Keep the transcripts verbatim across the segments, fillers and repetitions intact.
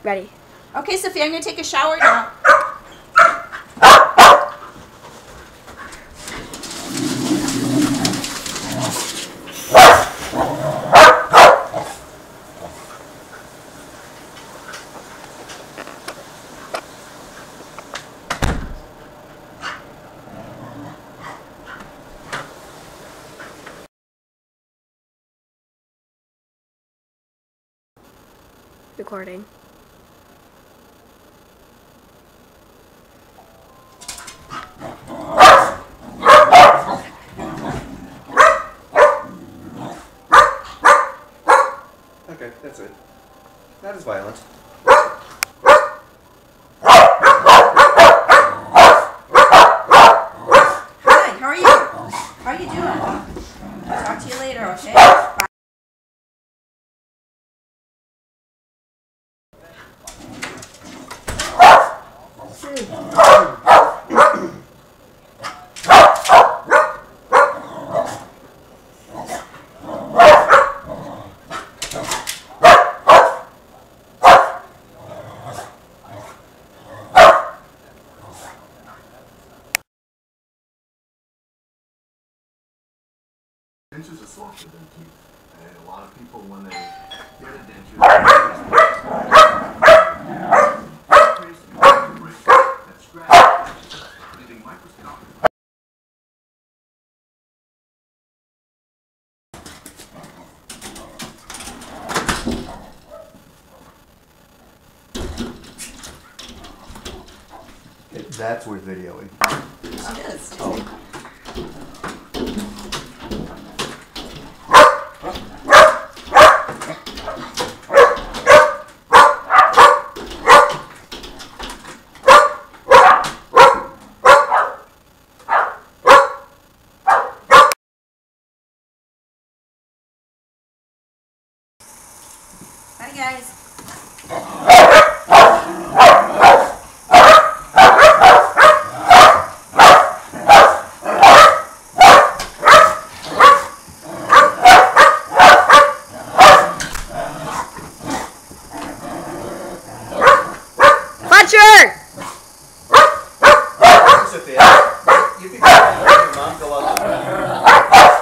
Ready. Okay, Sophia, I'm going to take a shower now. Recording. Okay, that's it. Not as violent. Hi, how are you? How are you doing? I'll talk to you later, okay? Bye. Dentures are softer than teeth, and a lot of people, when they get a denture, that scratch, leaving microscopic. That's worth videoing. She is. Oh. Bye, guys. Fletcher! Sophia, you can go and let your mom go out the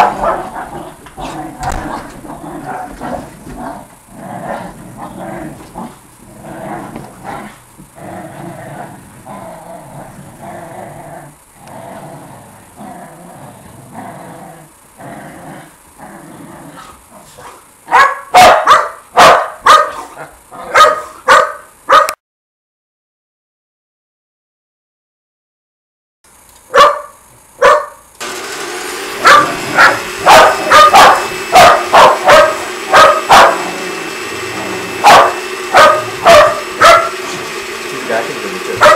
back into the too.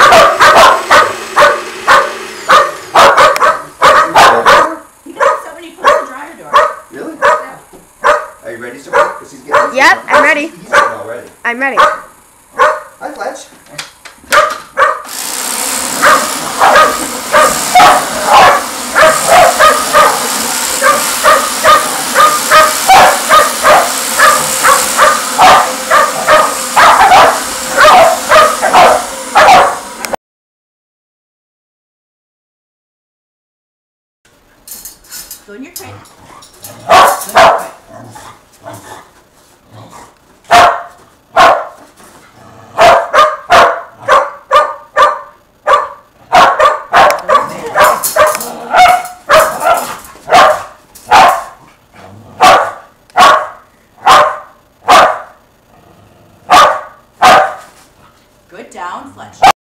You can have somebody put the dryer door. Really? Yeah. Are you ready, Sophia? Because he's getting. Yep, I'm ready. He's getting all ready. I'm ready. Hi, Fletch. Go in your crate. Go in your crate. Good down, Fletcher.